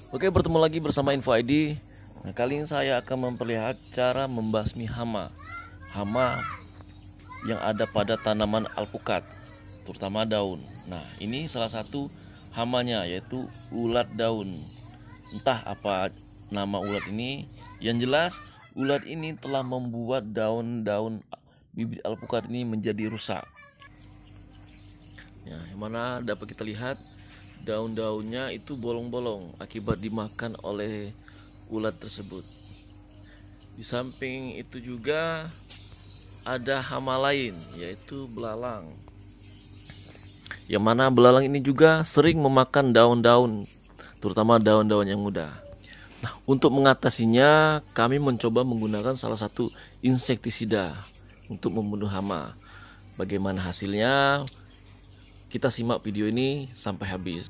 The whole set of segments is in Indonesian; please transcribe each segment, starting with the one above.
Oke, bertemu lagi bersama Info ID. Nah, kali ini saya akan memperlihatkan cara membasmi hama yang ada pada tanaman alpukat, terutama daun. Nah, ini salah satu hamanya, yaitu ulat daun. Entah apa nama ulat ini, yang jelas ulat ini telah membuat daun-daun bibit alpukat ini menjadi rusak. Ya, yang mana dapat kita lihat daun-daunnya itu bolong-bolong akibat dimakan oleh ulat tersebut. Di samping itu juga ada hama lain, yaitu belalang. Yang mana belalang ini juga sering memakan daun-daun, terutama daun-daun yang muda. Nah, untuk mengatasinya kami mencoba menggunakan salah satu insektisida untuk membunuh hama. Bagaimana hasilnya? Kita simak video ini sampai habis.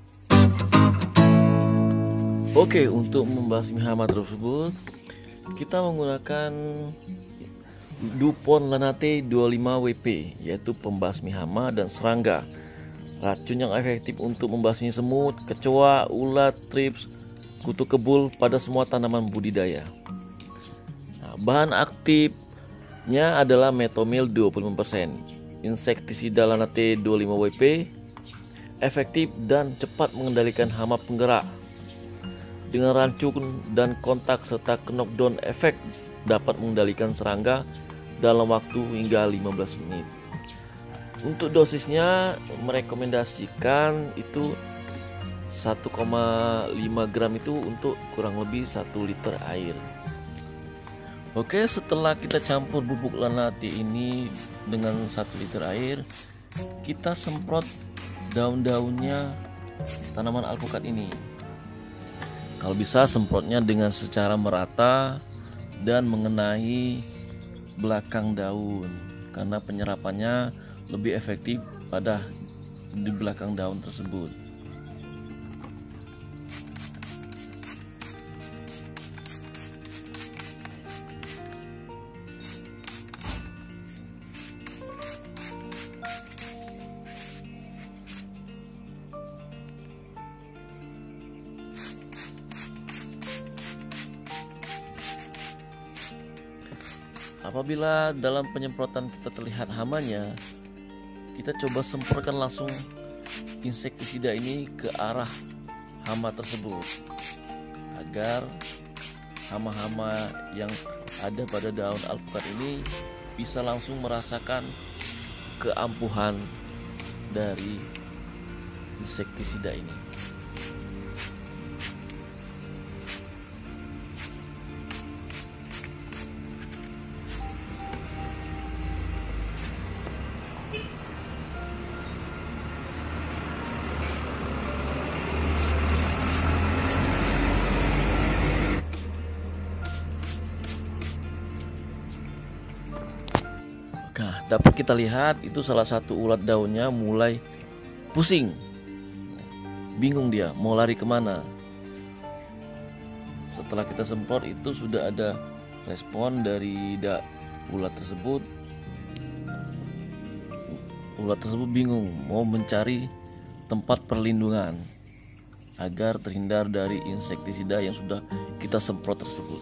Oke, untuk membasmi hama tersebut kita menggunakan Dupont Lanate 25WP, yaitu pembasmi hama dan serangga. Racun yang efektif untuk membasmi semut, kecoa, ulat, trips, kutu kebul pada semua tanaman budidaya. Nah, bahan aktifnya adalah metomil 25%. Insektisida Lanate 25WP efektif dan cepat mengendalikan hama penggerak. Dengan racun dan kontak serta knockdown efek dapat mengendalikan serangga dalam waktu hingga 15 menit. Untuk dosisnya merekomendasikan itu 1,5 gram itu untuk kurang lebih 1 liter air. Oke, setelah kita campur bubuk Lanate ini dengan 1 liter air, kita semprot daun-daunnya tanaman alpukat ini. Kalau bisa semprotnya dengan secara merata dan mengenai belakang daun, karena penyerapannya lebih efektif pada di belakang daun tersebut. Apabila dalam penyemprotan kita terlihat hamanya, kita coba semprotkan langsung insektisida ini ke arah hama tersebut, agar hama-hama yang ada pada daun alpukat ini bisa langsung merasakan keampuhan dari insektisida ini. Nah, dapat kita lihat itu salah satu ulat daunnya mulai pusing, bingung dia mau lari kemana. Setelah kita semprot itu sudah ada respon dari ulat tersebut. Ulat tersebut bingung mau mencari tempat perlindungan agar terhindar dari insektisida yang sudah kita semprot tersebut.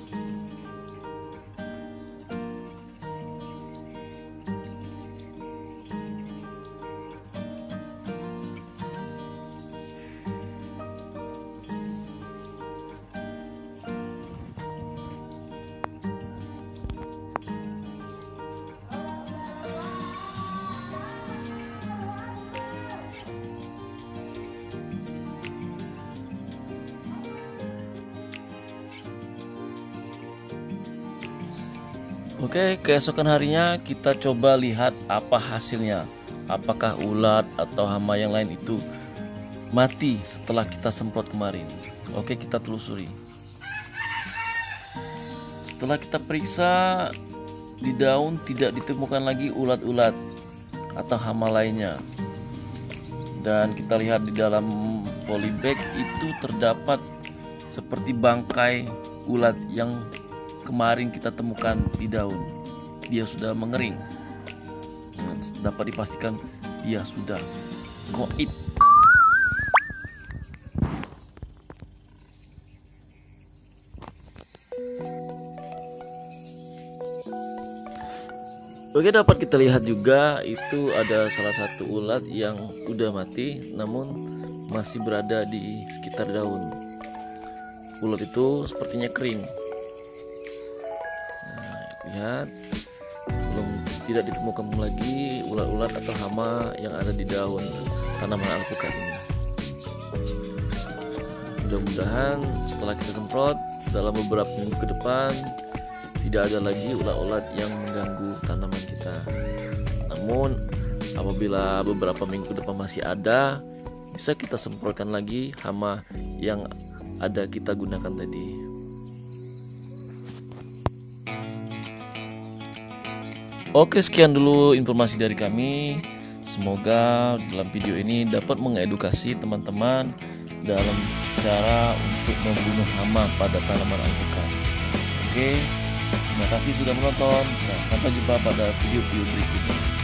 Oke, keesokan harinya kita coba lihat apa hasilnya. Apakah ulat atau hama yang lain itu mati setelah kita semprot kemarin. Oke, kita telusuri. Setelah kita periksa di daun tidak ditemukan lagi ulat-ulat atau hama lainnya. Dan kita lihat di dalam polybag itu terdapat seperti bangkai ulat yang kemarin kita temukan di daun. Dia sudah mengering. Dapat dipastikan dia sudah goib. Oke, dapat kita lihat juga itu ada salah satu ulat yang udah mati namun masih berada di sekitar daun. Ulat itu sepertinya kering. Nah, lihat, belum tidak ditemukan lagi ulat-ulat atau hama yang ada di daun tanaman alpukat ini. Mudah-mudahan setelah kita semprot dalam beberapa minggu ke depan tidak ada lagi ulat-ulat yang mengganggu tanaman kita. Namun apabila beberapa minggu ke depan masih ada, bisa kita semprotkan lagi hama yang ada kita gunakan tadi. Oke, sekian dulu informasi dari kami. Semoga dalam video ini dapat mengedukasi teman-teman dalam cara untuk membunuh hama pada tanaman alpukat. Oke, terima kasih sudah menonton. Nah, sampai jumpa pada video-video berikutnya.